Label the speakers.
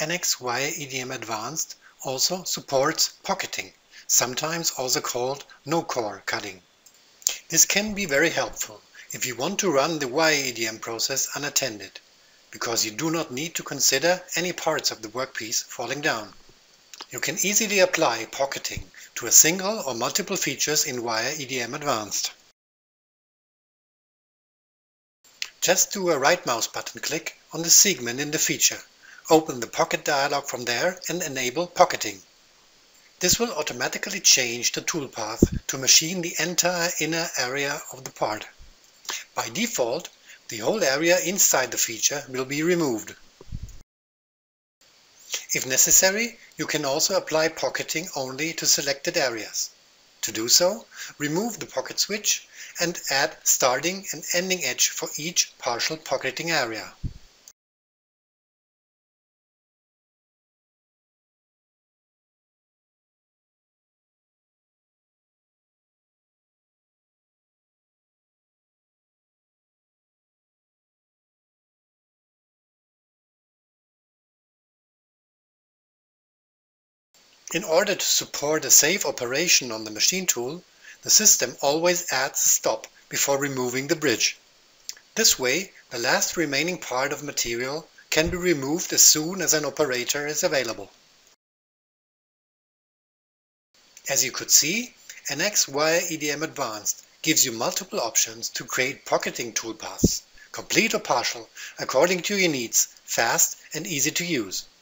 Speaker 1: CAM Wire EDM Advanced also supports pocketing, sometimes also called no-core cutting. This can be very helpful if you want to run the wire EDM process unattended, because you do not need to consider any parts of the workpiece falling down. You can easily apply pocketing to a single or multiple features in Wire EDM Advanced. Just do a right mouse button click on the segment in the feature, open the Pocket dialog from there and enable pocketing. This will automatically change the toolpath to machine the entire inner area of the part. By default, the whole area inside the feature will be removed. If necessary, you can also apply pocketing only to selected areas. To do so, remove the pocket switch and add starting and ending edge for each partial pocketing area. In order to support a safe operation on the machine tool, the system always adds a stop before removing the bridge. This way, the last remaining part of material can be removed as soon as an operator is available. As you could see, CAM Wire EDM Advanced gives you multiple options to create pocketing toolpaths, complete or partial, according to your needs, fast and easy to use.